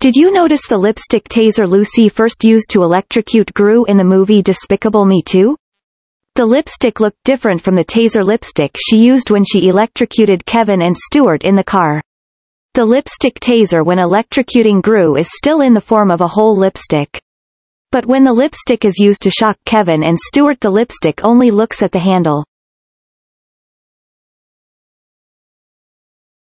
Did you notice the lipstick taser Lucy first used to electrocute Gru in the movie Despicable Me 2? The lipstick looked different from the taser lipstick she used when she electrocuted Kevin and Stuart in the car. The lipstick taser when electrocuting Gru is still in the form of a whole lipstick. But when the lipstick is used to shock Kevin and Stuart, the lipstick only looks at the handle.